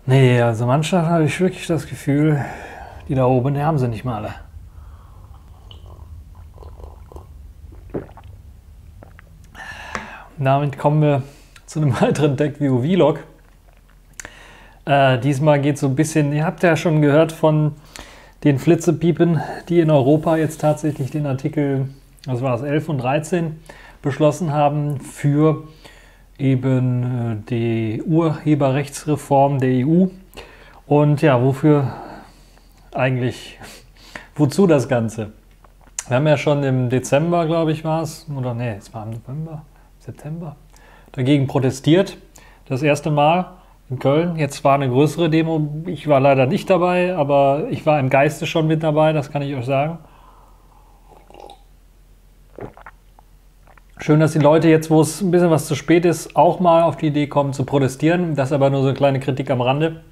Nee, also manchmal habe ich wirklich das Gefühl, die da oben, die haben sie nicht mal alle. Damit kommen wir zu einem weiteren TechView Vlog. Diesmal geht es so ein bisschen, ihr habt ja schon gehört von den Flitzepiepen, die in Europa jetzt tatsächlich den Artikel, was war es, 11 und 13 beschlossen haben für eben die Urheberrechtsreform der EU. Und ja, wofür eigentlich, wozu das Ganze? Wir haben ja schon im Dezember, glaube ich, war es, oder nee, es war im November, September, dagegen protestiert. Das erste Mal in Köln. Jetzt war eine größere Demo. Ich war leider nicht dabei, aber ich war im Geiste schon mit dabei, das kann ich euch sagen. Schön, dass die Leute jetzt, wo es ein bisschen was zu spät ist, auch mal auf die Idee kommen zu protestieren. Das ist aber nur so eine kleine Kritik am Rande.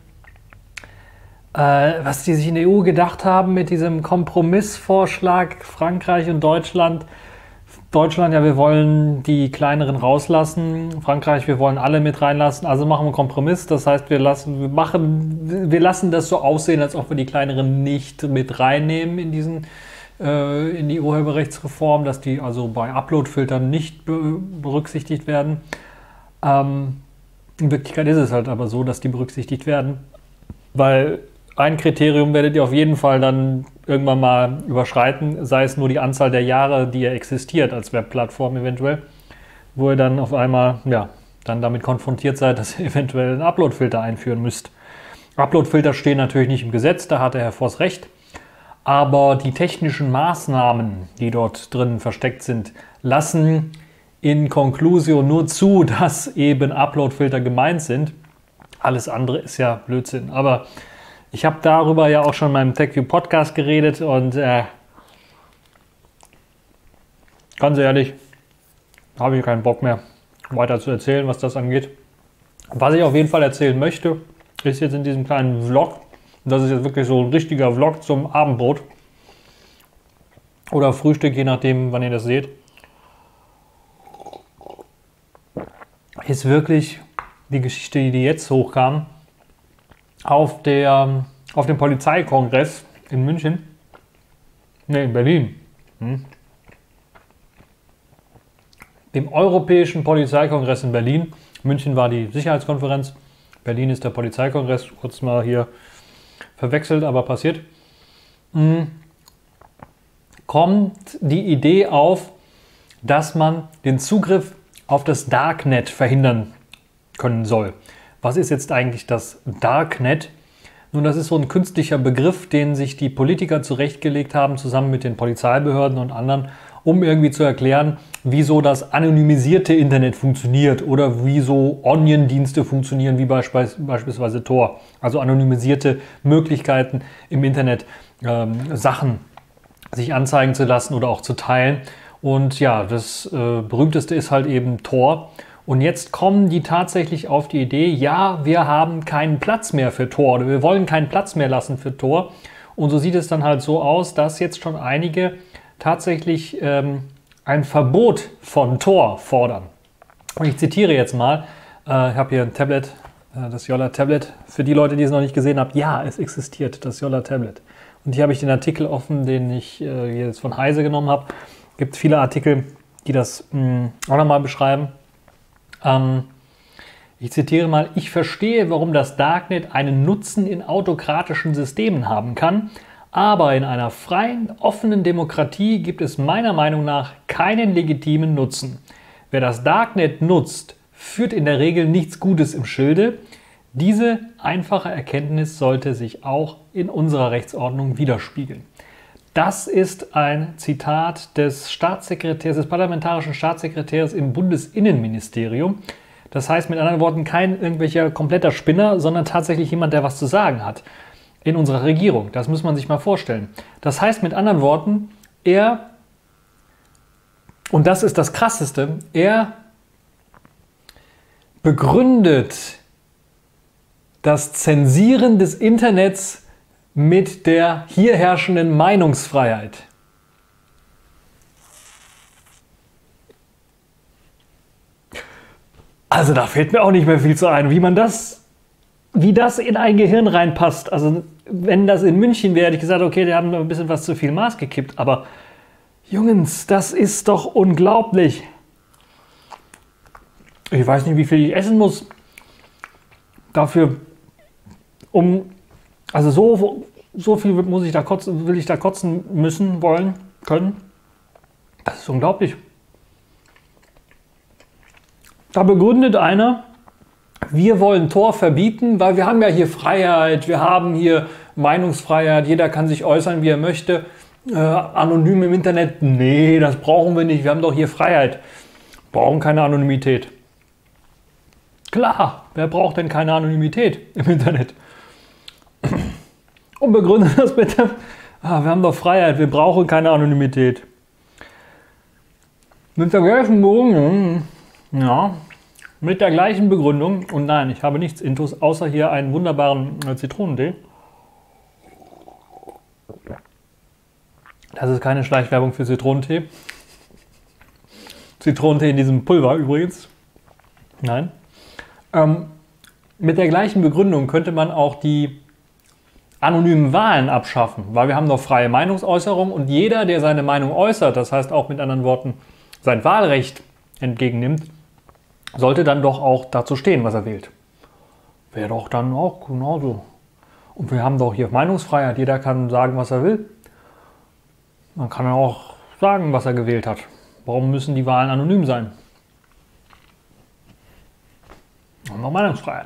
Was die sich in der EU gedacht haben mit diesem Kompromissvorschlag Frankreich und Deutschland. Deutschland, ja, wir wollen die Kleineren rauslassen. Frankreich, wir wollen alle mit reinlassen. Also machen wir einen Kompromiss. Das heißt, wir lassen das so aussehen, als ob wir die Kleineren nicht mit reinnehmen in die Urheberrechtsreform, dass die also bei Uploadfiltern nicht berücksichtigt werden. In Wirklichkeit ist es halt aber so, dass die berücksichtigt werden, weil ein Kriterium werdet ihr auf jeden Fall dann irgendwann mal überschreiten, sei es nur die Anzahl der Jahre, die ihr existiert als Webplattform eventuell, wo ihr dann auf einmal ja, dann damit konfrontiert seid, dass ihr eventuell einen Uploadfilter einführen müsst. Uploadfilter stehen natürlich nicht im Gesetz, da hat der Herr Voss recht, aber die technischen Maßnahmen, die dort drin versteckt sind, lassen in Conclusio nur zu, dass eben Uploadfilter gemeint sind. Alles andere ist ja Blödsinn, aber ich habe darüber ja auch schon in meinem TechView Podcast geredet und ganz ehrlich, habe ich keinen Bock mehr weiter zu erzählen, was das angeht. Was ich auf jeden Fall erzählen möchte, ist jetzt in diesem kleinen Vlog, das ist jetzt wirklich so ein richtiger Vlog zum Abendbrot oder Frühstück, je nachdem, wann ihr das seht, ist wirklich die Geschichte, die jetzt hochkam, auf dem Polizeikongress in München, ne, in Berlin, dem Europäischen Polizeikongress in Berlin. München war die Sicherheitskonferenz, Berlin ist der Polizeikongress, kurz mal hier verwechselt, aber passiert. Kommt die Idee auf, dass man den Zugriff auf das Darknet verhindern können soll. Was ist jetzt eigentlich das Darknet? Nun, das ist so ein künstlicher Begriff, den sich die Politiker zurechtgelegt haben, zusammen mit den Polizeibehörden und anderen, um irgendwie zu erklären, wieso das anonymisierte Internet funktioniert oder wieso Onion-Dienste funktionieren, wie beispielsweise Tor. Also anonymisierte Möglichkeiten im Internet, Sachen sich anzeigen zu lassen oder auch zu teilen. Und ja, das berühmteste ist halt eben Tor. Und jetzt kommen die tatsächlich auf die Idee, ja, wir haben keinen Platz mehr für Tor oder wir wollen keinen Platz mehr lassen für Tor. Und so sieht es dann halt so aus, dass jetzt schon einige tatsächlich ein Verbot von Tor fordern. Und ich zitiere jetzt mal, ich habe hier ein Tablet, das Yolla Tablet. Für die Leute, die es noch nicht gesehen haben, ja, es existiert, das Yolla Tablet. Und hier habe ich den Artikel offen, den ich hier jetzt von Heise genommen habe. Es gibt viele Artikel, die das auch nochmal beschreiben. Ich zitiere mal, ich verstehe, warum das Darknet einen Nutzen in autokratischen Systemen haben kann, aber in einer freien, offenen Demokratie gibt es meiner Meinung nach keinen legitimen Nutzen. Wer das Darknet nutzt, führt in der Regel nichts Gutes im Schilde. Diese einfache Erkenntnis sollte sich auch in unserer Rechtsordnung widerspiegeln. Das ist ein Zitat des Staatssekretärs, des parlamentarischen Staatssekretärs im Bundesinnenministerium. Das heißt mit anderen Worten kein irgendwelcher kompletter Spinner, sondern tatsächlich jemand, der was zu sagen hat in unserer Regierung. Das muss man sich mal vorstellen. Das heißt mit anderen Worten, und das ist das Krasseste, er begründet das Zensieren des Internets mit der hier herrschenden Meinungsfreiheit. Also da fällt mir auch nicht mehr viel zu ein, wie man das wie das in ein Gehirn reinpasst. Also wenn das in München wäre, hätte ich gesagt, okay, die haben ein bisschen was zu viel Maß gekippt. Aber Jungs, das ist doch unglaublich. Ich weiß nicht, wie viel ich essen muss dafür, also so viel muss ich da kotzen, will ich da kotzen müssen, wollen, können. Das ist unglaublich. Da begründet einer, wir wollen Tor verbieten, weil wir haben ja hier Freiheit, wir haben hier Meinungsfreiheit, jeder kann sich äußern, wie er möchte. Anonym im Internet, nee, das brauchen wir nicht, wir haben doch hier Freiheit. Brauchen keine Anonymität. Klar, wer braucht denn keine Anonymität im Internet? Und begründet das bitte, wir haben doch Freiheit, wir brauchen keine Anonymität. Mit der gleichen Begründung, ja, mit der gleichen Begründung, und nein, ich habe nichts Intus, außer hier einen wunderbaren Zitronentee. Das ist keine Schleichwerbung für Zitronentee. Zitronentee in diesem Pulver übrigens. Nein. Mit der gleichen Begründung könnte man auch die anonymen Wahlen abschaffen, weil wir haben doch freie Meinungsäußerung und jeder, der seine Meinung äußert, das heißt auch mit anderen Worten sein Wahlrecht entgegennimmt, sollte dann doch auch dazu stehen, was er wählt. Wäre doch dann auch genauso. Und wir haben doch hier Meinungsfreiheit, jeder kann sagen, was er will. Man kann auch sagen, was er gewählt hat. Warum müssen die Wahlen anonym sein? Wir haben doch Meinungsfreiheit.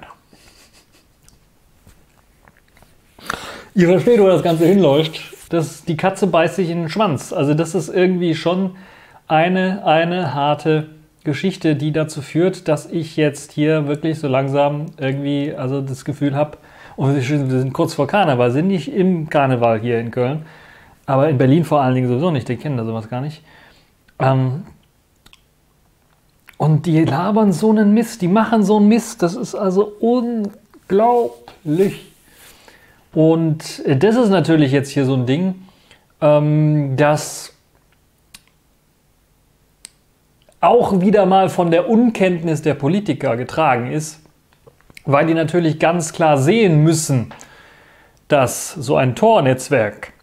Ihr versteht, wo das Ganze hinläuft. Die Katze beißt sich in den Schwanz. Also das ist irgendwie schon eine harte Geschichte, die dazu führt, dass ich jetzt hier wirklich so langsam irgendwie also das Gefühl habe, und wir sind kurz vor Karneval, sind nicht im Karneval hier in Köln, aber in Berlin vor allen Dingen sowieso nicht, die kennen da sowas gar nicht. Und die labern so einen Mist, die machen so einen Mist, das ist also unglaublich. Und das ist natürlich jetzt hier so ein Ding, das auch wieder mal von der Unkenntnis der Politiker getragen ist, weil die natürlich ganz klar sehen müssen, dass so ein Tor-Netzwerk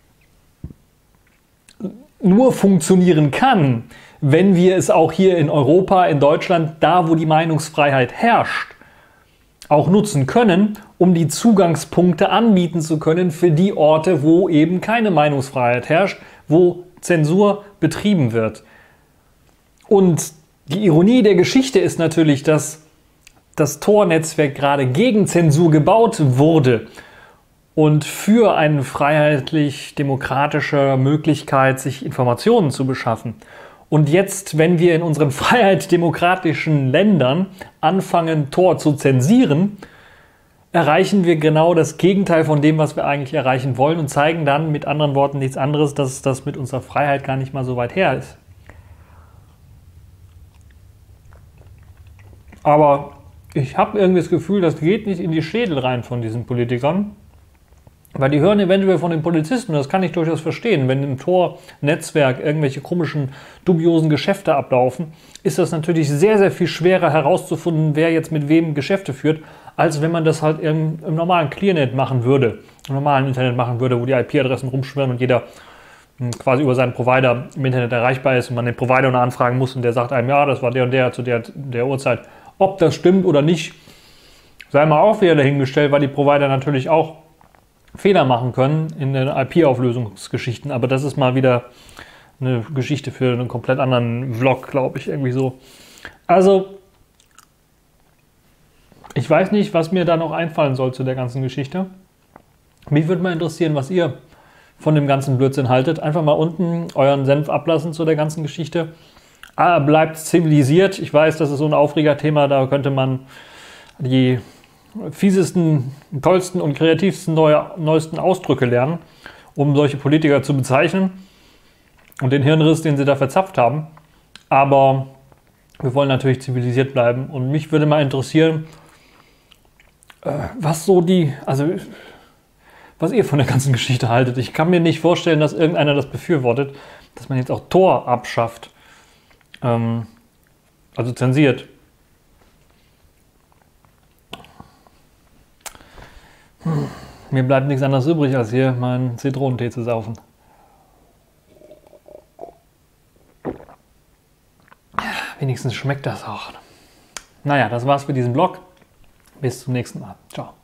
nur funktionieren kann, wenn wir es auch hier in Europa, in Deutschland, da wo die Meinungsfreiheit herrscht, auch nutzen können, um die Zugangspunkte anbieten zu können für die Orte, wo eben keine Meinungsfreiheit herrscht, wo Zensur betrieben wird. Und die Ironie der Geschichte ist natürlich, dass das Tor-Netzwerk gerade gegen Zensur gebaut wurde und für eine freiheitlich-demokratische Möglichkeit, sich Informationen zu beschaffen. Und jetzt, wenn wir in unseren freiheitlich-demokratischen Ländern anfangen, Tor zu zensieren, erreichen wir genau das Gegenteil von dem, was wir eigentlich erreichen wollen und zeigen dann mit anderen Worten nichts anderes, dass das mit unserer Freiheit gar nicht mal so weit her ist. Aber ich habe irgendwie das Gefühl, das geht nicht in die Schädel rein von diesen Politikern, weil die hören eventuell von den Polizisten, das kann ich durchaus verstehen, wenn im Tor-Netzwerk irgendwelche komischen, dubiosen Geschäfte ablaufen, ist das natürlich sehr, sehr viel schwerer herauszufinden, wer jetzt mit wem Geschäfte führt, als wenn man das halt im normalen Clearnet machen würde, im normalen Internet machen würde, wo die IP-Adressen rumschwirren und jeder quasi über seinen Provider im Internet erreichbar ist und man den Provider nur anfragen muss und der sagt einem, ja, das war der und der zu der Uhrzeit. Ob das stimmt oder nicht, sei mal auch wieder dahingestellt, weil die Provider natürlich auch Fehler machen können in den IP-Auflösungsgeschichten. Aber das ist mal wieder eine Geschichte für einen komplett anderen Vlog, glaube ich, irgendwie so. Also, ich weiß nicht, was mir da noch einfallen soll zu der ganzen Geschichte. Mich würde mal interessieren, was ihr von dem ganzen Blödsinn haltet. Einfach mal unten euren Senf ablassen zu der ganzen Geschichte. Bleibt zivilisiert. Ich weiß, das ist so ein Aufregerthema, da könnte man die fiesesten, tollsten und kreativsten neuesten Ausdrücke lernen, um solche Politiker zu bezeichnen und den Hirnriss, den sie da verzapft haben. Aber wir wollen natürlich zivilisiert bleiben und mich würde mal interessieren, was ihr von der ganzen Geschichte haltet. Ich kann mir nicht vorstellen, dass irgendeiner das befürwortet, dass man jetzt auch Tor abschafft. Also zensiert. Mir bleibt nichts anderes übrig, als hier meinen Zitronentee zu saufen. Wenigstens schmeckt das auch. Naja, das war's für diesen Vlog. Bis zum nächsten Mal. Ciao.